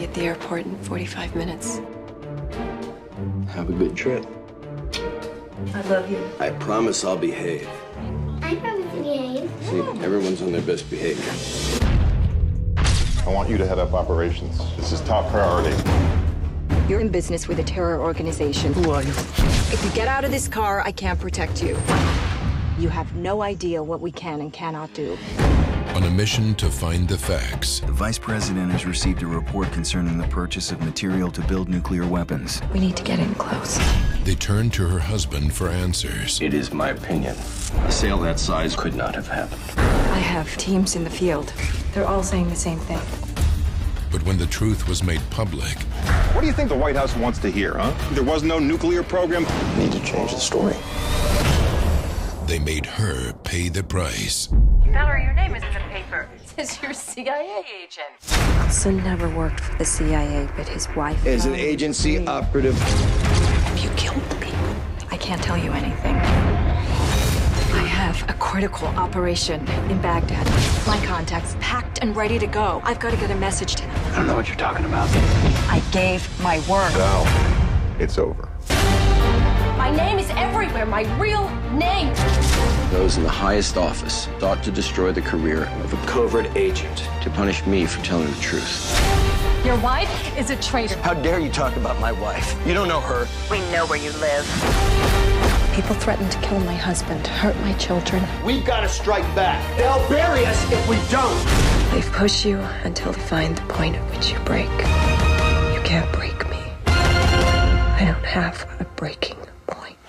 at the airport in 45 minutes. Have a good trip. I love you. I promise I'll behave. I promise to behave. See, everyone's on their best behavior. I want you to head up operations. This is top priority. You're in business with a terror organization. Who are you? If you get out of this car, I can't protect you. You have no idea what we can and cannot do. On a mission to find the facts. The vice president has received a report concerning the purchase of material to build nuclear weapons. We need to get in close. They turn to her husband for answers. It is my opinion. A sale that size could not have happened. I have teams in the field. They're all saying the same thing. But when the truth was made public... What do you think the White House wants to hear, huh? There was no nuclear program? We need to change the story. They made her pay the price. Valerie, your name is in the paper. It says you're a CIA agent. Son never worked for the CIA, but his wife... As an agency operative. Have you killed people? I can't tell you anything. I have a critical operation in Baghdad. My contacts packed and ready to go. I've got to get a message to them. I don't know what you're talking about. I gave my word. Now, it's over. My name is everywhere. My real name. Those in the highest office thought to destroy the career of a covert agent to punish me for telling the truth. Your wife is a traitor. How dare you talk about my wife? You don't know her. We know where you live. People threatened to kill my husband, hurt my children. We've got to strike back. They'll bury us if we don't. They push you until they find the point at which you break. You can't break me. I don't have a breaking point.